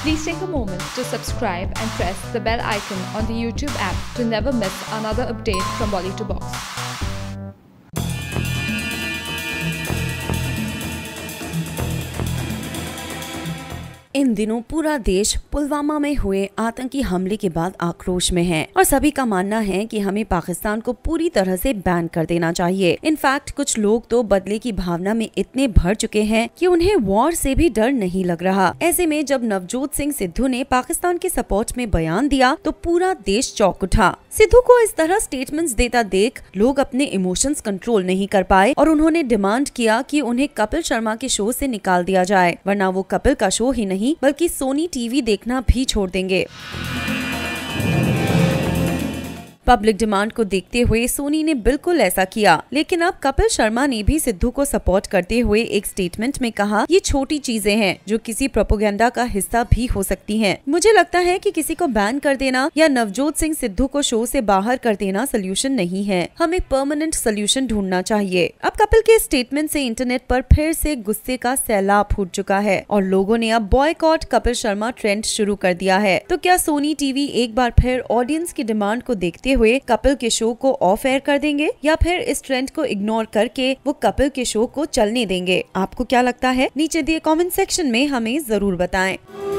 Please take a moment to subscribe and press the bell icon on the YouTube app to never miss another update from Bolly to Box. इन दिनों पूरा देश पुलवामा में हुए आतंकी हमले के बाद आक्रोश में है और सभी का मानना है कि हमें पाकिस्तान को पूरी तरह से बैन कर देना चाहिए। इनफैक्ट कुछ लोग तो बदले की भावना में इतने भर चुके हैं कि उन्हें वॉर से भी डर नहीं लग रहा। ऐसे में जब नवजोत सिंह सिद्धू ने पाकिस्तान के सपोर्ट में बयान दिया तो पूरा देश चौंक उठा। सिद्धू को इस तरह स्टेटमेंट्स देता देख लोग अपने इमोशंस कंट्रोल नहीं कर पाए और उन्होंने डिमांड किया कि उन्हें कपिल शर्मा के शो से निकाल दिया जाए, वरना वो कपिल का शो ही नहीं बल्कि सोनी टीवी देखना भी छोड़ देंगे। पब्लिक डिमांड को देखते हुए सोनी ने बिल्कुल ऐसा किया, लेकिन अब कपिल शर्मा ने भी सिद्धू को सपोर्ट करते हुए एक स्टेटमेंट में कहा, ये छोटी चीजें हैं जो किसी प्रोपेगेंडा का हिस्सा भी हो सकती हैं। मुझे लगता है कि किसी को बैन कर देना या नवजोत सिंह सिद्धू को शो से बाहर कर देना सोल्यूशन नहीं है, हमें परमानेंट सोल्यूशन ढूंढना चाहिए। अब कपिल के स्टेटमेंट से इंटरनेट पर फिर से गुस्से का सैलाब फूट चुका है और लोगों ने अब बॉयकॉट कपिल शर्मा ट्रेंड शुरू कर दिया है। तो क्या सोनी टीवी एक बार फिर ऑडियंस की डिमांड को देखते हुए कपिल के शो को ऑफ एयर कर देंगे या फिर इस ट्रेंड को इग्नोर करके वो कपिल के शो को चलने देंगे? आपको क्या लगता है? नीचे दिए कमेंट सेक्शन में हमें जरूर बताएं।